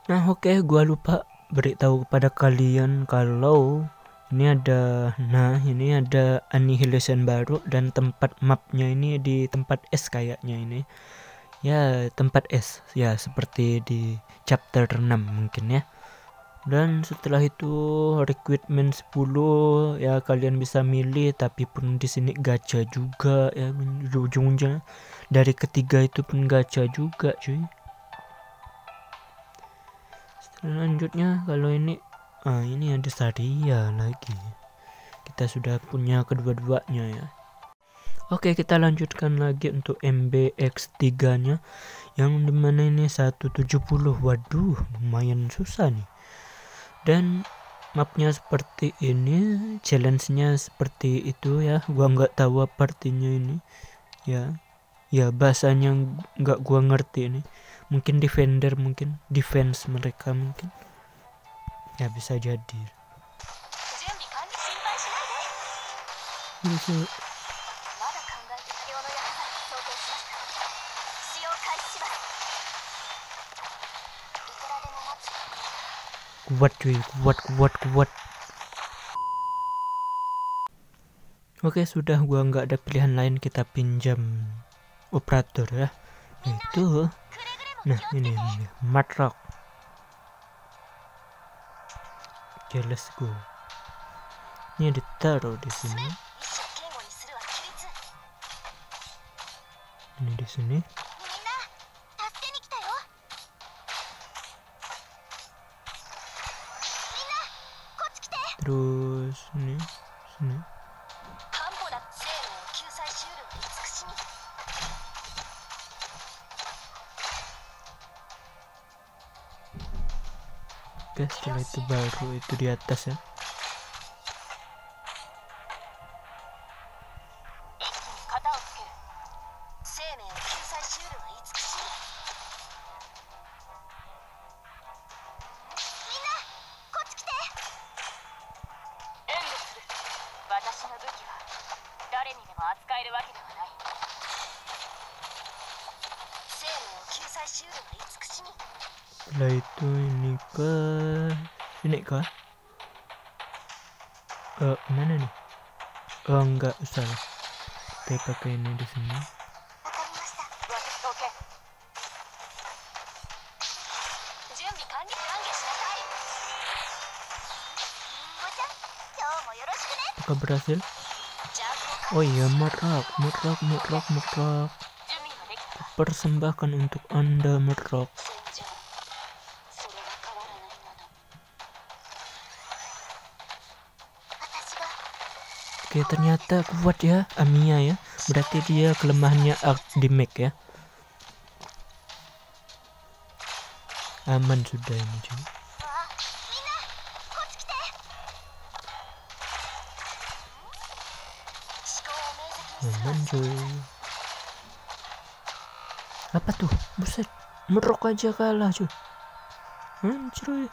Nah oke, gua lupa beritahu kepada kalian kalau ini ada annihilation baru dan tempat mapnya ini di tempat es kayaknya ini. Ya, tempat es. Ya, seperti di chapter 6 mungkin ya. Dan setelah itu recruitment 10 ya, kalian bisa milih, tapi pun di sini gacha juga ya, ujung-ujungnya dari ketiga itu pun gacha juga cuy. Selanjutnya kalau ini ada Saria lagi. Kita sudah punya kedua-duanya ya. Oke, kita lanjutkan lagi untuk MBX3 nya yang dimana ini 170. Waduh, lumayan susah nih. Dan mapnya seperti ini, challenge-nya seperti itu ya. Gua nggak tahu apa artinya ini ya bahasanya nggak gua ngerti ini. Mungkin defender, mungkin defense mereka mungkin ya, bisa jadi. Kuat cuy, kuat. Oke, sudah, gua nggak ada pilihan lain, kita pinjam operator ya, itu nah ini Matrock. Oke, let's go. Ini ditaruh di sini, ini di sini. Terus ini sini. Oke, setelah itu baru itu di atas ya. Setelah itu ini ke sini kah? Mana nih? Oh, enggak usah. Kita pakai ini di sini. Apakah berhasil? Oh iya, Matrock. Persembahkan untuk Anda, Matrock. Oke, ternyata kuat ya Amiya ya. Berarti dia kelemahannya Arc Damage ya. Aman sudah ini cuy. Aman cuy. Apa tuh? Buset, Matrock aja kalah cuy. Anjir.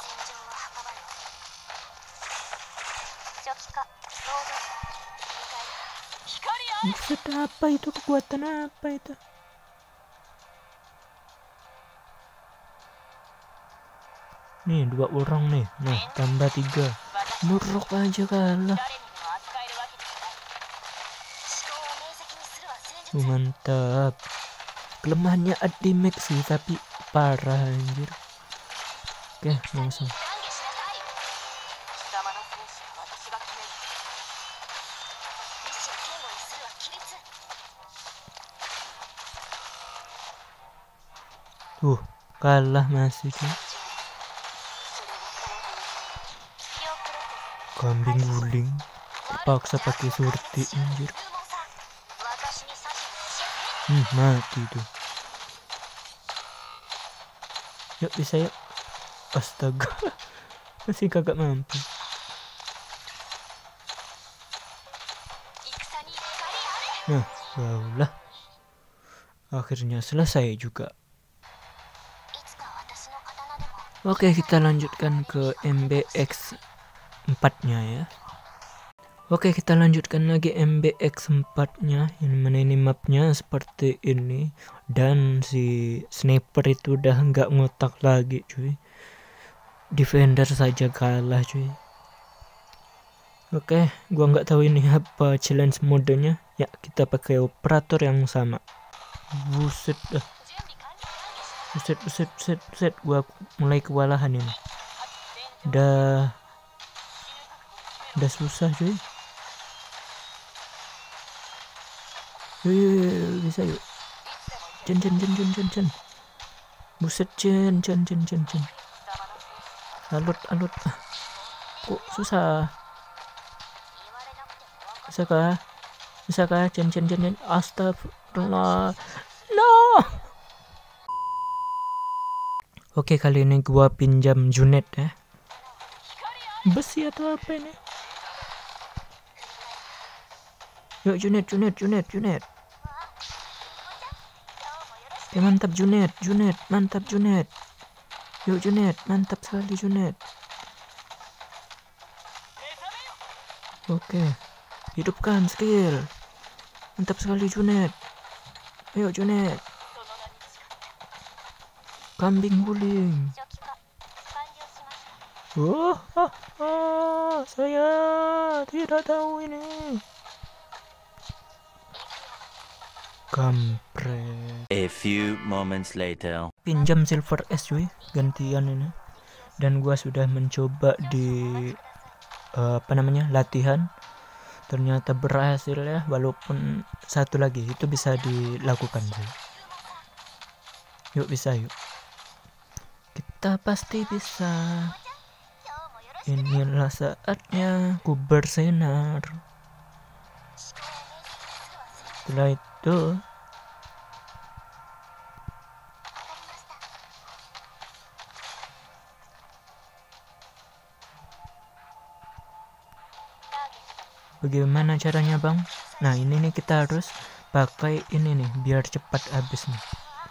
Buset, apa itu, kekuatan apa itu? Nih 2 orang nih. Nah, tambah 3. Matrock aja kalah. Mantap. Kelemahannya Adimek sih, tapi parah anjir. Oke, langsung. Kalah masih cuy. Kambing guling, terpaksa pakai surti anjir. Mati tuh. Yuk, bisa yuk. Astaga. Masih kagak mampu. Nah, yaudah. Akhirnya selesai juga. Oke, kita lanjutkan ke MBX 4 nya ya. Oke, kita lanjutkan lagi MBX4-nya. Yang mana ini mapnya seperti ini. Dan si sniper itu udah nggak ngotak lagi cuy. Defender saja kalah cuy. Oke, gua nggak tahu ini apa challenge modenya. Ya, kita pakai operator yang sama. Buset dah. Buset. Gua mulai kewalahan ini. Udah susah cuy. Yuk, bisa yuk. Cen. Buset, cen. Alut. Kok susah? Bisa kah? Cen. Astagfirullah. No. Oke, kali ini gua pinjam Junet ya. Besi atau apa ini? Yuk Junet. Oke, mantap Junet, mantap Junet. Yuk Junet, mantap sekali Junet. Oke, hidupkan skill. Mantap sekali Junet. Ayo Junet. Kambing guling. Saya tidak tahu ini. Kampret. A few moments later. Pinjam Silver S cuy, gantian ini. Dan gua sudah mencoba di latihan. Ternyata berhasil ya, walaupun satu lagi itu bisa dilakukan cuy. Yuk bisa yuk. Kita pasti bisa. Inilah saatnya ku bersinar. Setelah itu bagaimana caranya bang? Nah ini nih kita harus pakai ini nih biar cepat habis nih.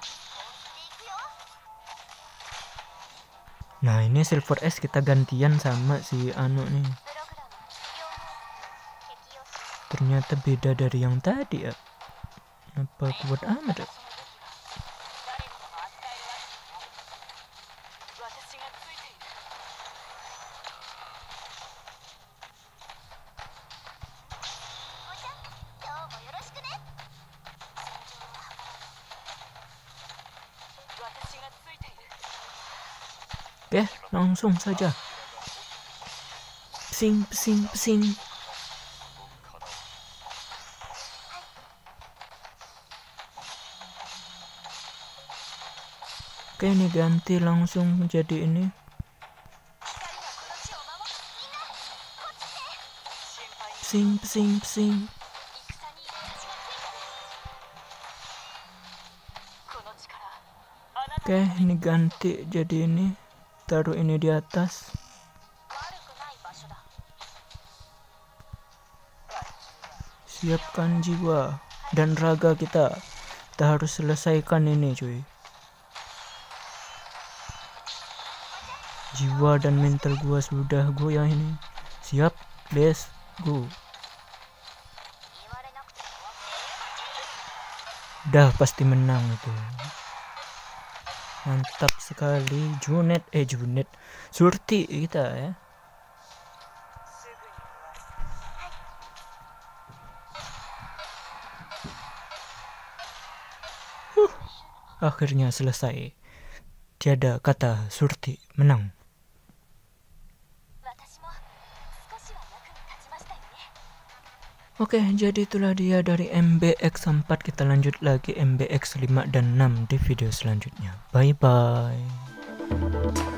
Nah ini Silver S kita gantian sama si anu nih. Ternyata beda dari yang tadi ya. Apa kuat amat ya? Oke, langsung saja. Pesing. Oke, ini ganti langsung jadi ini. Pesing. Oke, ini ganti jadi ini. Taruh ini di atas. Siapkan jiwa dan raga kita. Kita harus selesaikan ini cuy. Jiwa dan mental gua sudah goyah ini. Siap, let's go. Dah pasti menang itu. Mantap sekali Junet. Surti kita ya. Akhirnya selesai. Tiada kata Surti menang. Oke, jadi itulah dia dari MBX4. Kita lanjut lagi MBX5 dan 6 di video selanjutnya. Bye bye.